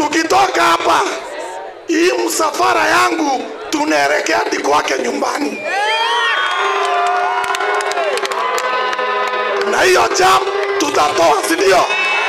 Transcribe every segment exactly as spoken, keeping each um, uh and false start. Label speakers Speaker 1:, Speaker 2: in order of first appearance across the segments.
Speaker 1: tukitoka hapa hii msafara yangu tunaelekea hadi kwake nyumbani, na hiyo jam tutatoa, si ndio?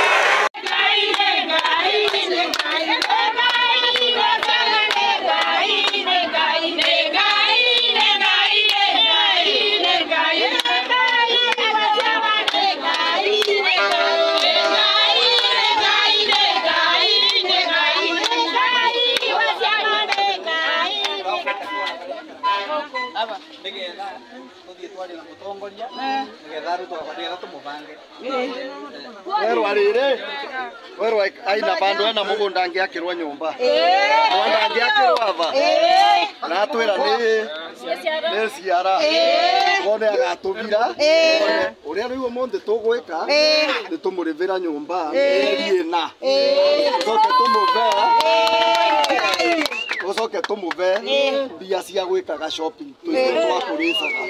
Speaker 2: Weru arire weru aina bandu na mugunda angiakirwa nyumba mwanda angiakirwa ava na twira ni ni ciara wone agatuvira uria riu monde tugwika ni tumurivira nyumba ena soke tumuvea soke tumuve bia cia gwikaga shopping twakuricaga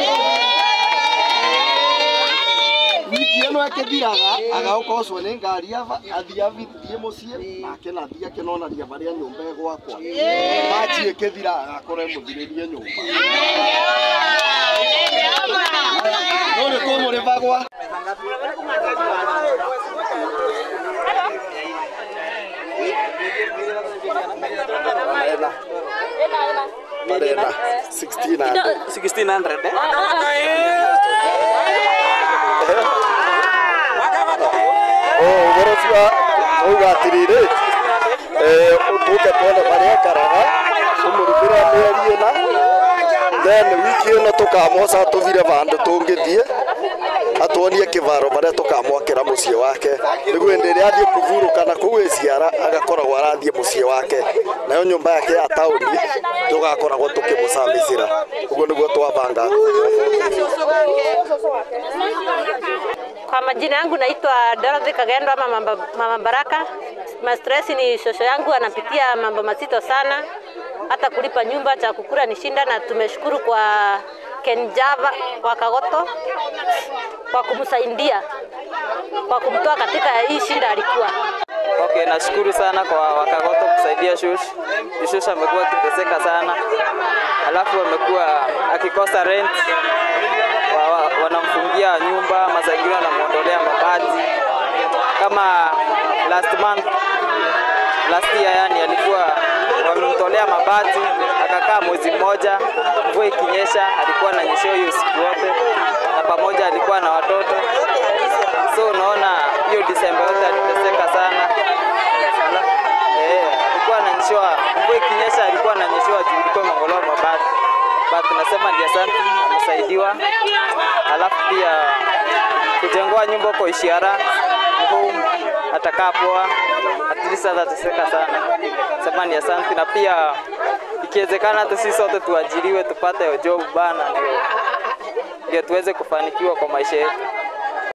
Speaker 2: wiki eno akithiraga agaukoswo ni ngari ava athia vithie mucie nake na thia kinonaria baria nyumba gwakwa machi ikithira agakora muthiririe nyumba no ni tumuri bagwa Marena sixteen hundred
Speaker 3: sixteen hundred eh
Speaker 2: oh gorofia ugatirire eh utuke pole baria karaga umurubira meri na then wiki eno tukamosa tuvire bandu tungithie atuonie kivaro baria tukamwakira mucie wake niguo ndiri athie kuvuruka na kuwiciara agakoragwo arathie mucie wake nayo nyumba yake ya tauni tugakoragwo tukimucambicira uguo niguo twabanga.
Speaker 4: Kwa majina yangu naitwa Dorothy Kagendo ama mama, mama Baraka. Ma stress ni shosho yangu anapitia mambo mazito sana, hata kulipa nyumba cha kukula ni shinda, na tumeshukuru kwa Kenjava wa Kagoto kwa kumsaidia kwa kumtoa katika hii shinda alikuwa.
Speaker 3: Okay, nashukuru sana kwa Wakagoto kusaidia Shush. Shush amekuwa akiteseka sana, alafu amekuwa akikosa rent, wa, wanamfungia nyumba, mazingira wanamuondolea mabati. Kama last month, last year yani alikuwa wamemtolea mabati, akakaa mwezi mmoja, mvua ikinyesha alikuwa ananyeshewa hiyo siku yote, na pamoja alikuwa na watoto. So unaona hiyo December yote aliteseka sana. Eh, alikuwa ananyeshewa, mvua ikinyesha alikuwa ananyeshewa juu ilikuwa mongoloa mabati. But tunasema ndio asante, amesaidiwa. Alafu pia kujengwa nyumba kwa ishara home atakaa poa, at least atateseka sana. Sema ni asante, na pia ikiwezekana hata sisi sote tuajiriwe tupate job bana, ndio ndio tuweze kufanikiwa kwa maisha yetu.